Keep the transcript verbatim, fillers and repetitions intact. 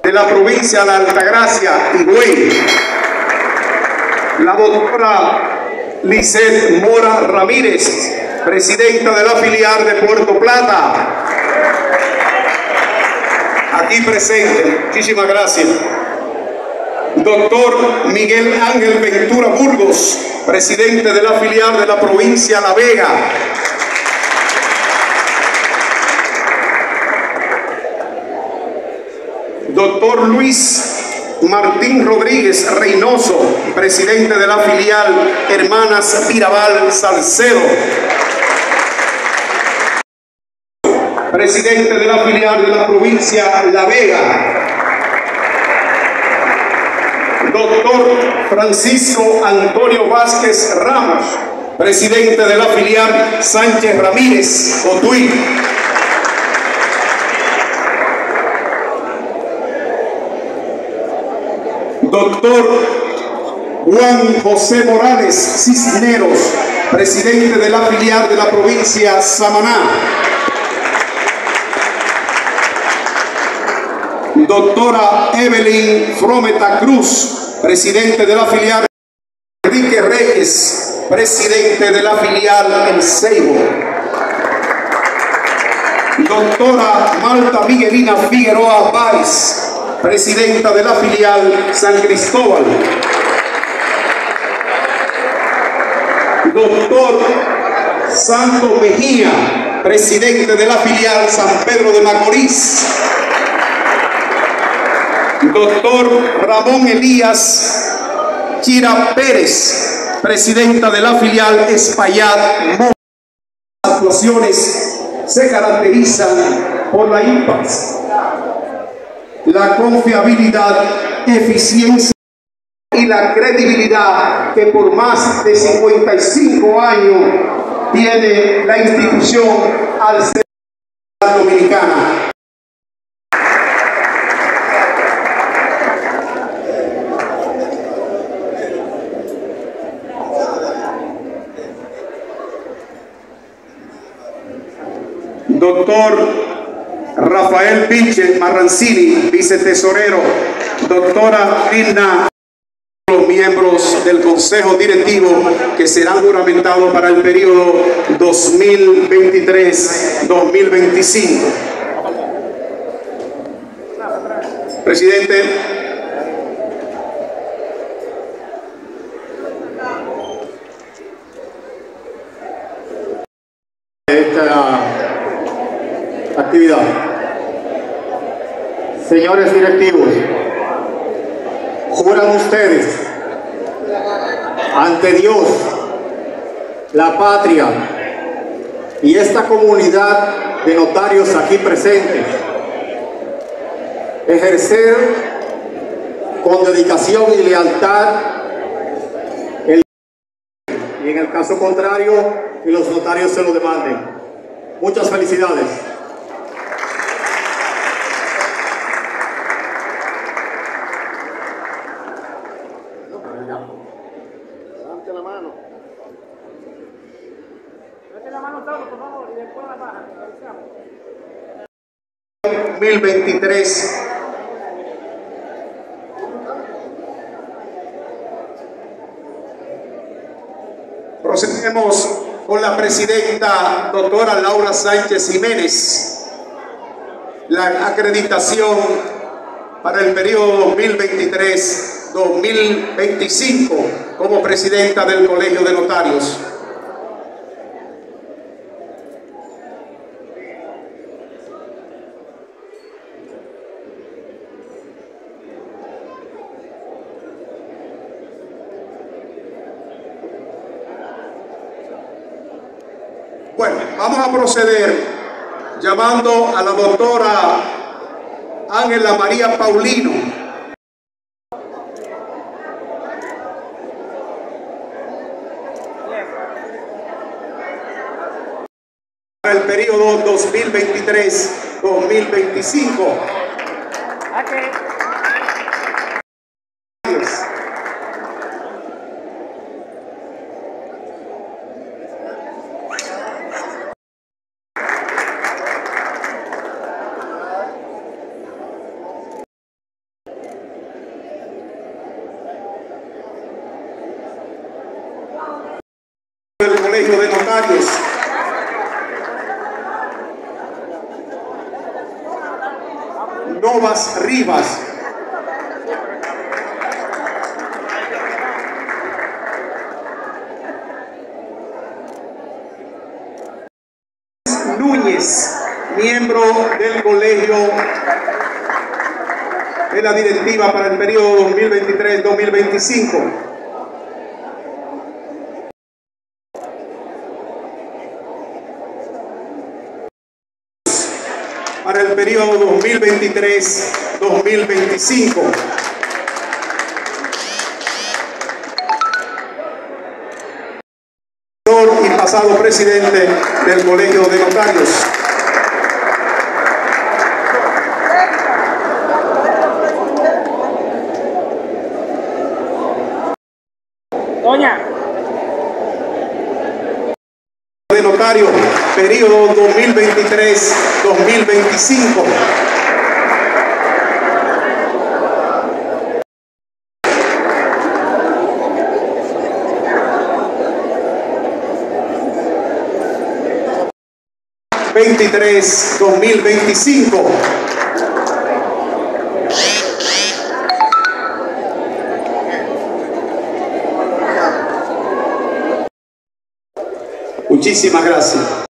de la provincia de la Altagracia, Higüey, la doctora Lisset Mora Ramírez, presidenta de la filial de Puerto Plata, aquí presente, muchísimas gracias. Doctor Miguel Ángel Ventura Burgos, presidente de la filial de la provincia de La Vega. Doctor Luis Martín Rodríguez Reynoso, presidente de la filial Hermanas Mirabal Salcedo. Presidente de la filial de la provincia La Vega. Doctor Francisco Antonio Vázquez Ramos, presidente de la filial Sánchez Ramírez, Cotuí. Doctor Juan José Morales Cisneros, presidente de la filial de la provincia Samaná. Doctora Evelyn Frometa Cruz, presidente de la filial Enrique Reyes, presidente de la filial El Ceibo. Doctora Malta Miguelina Figueroa Páez, presidenta de la filial San Cristóbal. Doctor Santo Mejía, presidente de la filial San Pedro de Macorís. Doctor Ramón Elías Chira Pérez, presidenta de la filial Espaillat. Las actuaciones se caracterizan por la impas, la confiabilidad, eficiencia y la credibilidad que por más de cincuenta y cinco años tiene la institución al ser dominicana. Doctor Rafael Pinche Marrancini, vicetesorero. Doctora Lina, los miembros del Consejo Directivo que serán juramentados para el periodo dos mil veintitrés dos mil veinticinco. Presidente. Esta actividad. Señores directivos, juran ustedes ante Dios, la patria y esta comunidad de notarios aquí presentes ejercer con dedicación y lealtad el, y en el caso contrario que los notarios se lo demanden. Muchas felicidades. Levante la mano. Levante la mano todo, por favor, y después la baja. dos mil veintitrés. Procedemos con la presidenta doctora Laura Sánchez Jiménez, la acreditación para el periodo dos mil veintitrés dos mil veinticinco como presidenta del Colegio de Notarios. Bueno, vamos a proceder llamando a la doctora Ángela María Paulino. Para el periodo dos mil veintitrés dos mil veinticinco. Okay. notarios. Novas Rivas. Núñez, miembro del colegio de la directiva para el periodo dos mil veintitrés dos mil veinticinco. Para el periodo dos mil veintitrés dos mil veinticinco. Y pasado presidente del Colegio de Notarios. Doña. De notario, periodo dos mil veintitrés dos mil veinticinco. veintitrés dos mil veinticinco. Muchísimas gracias.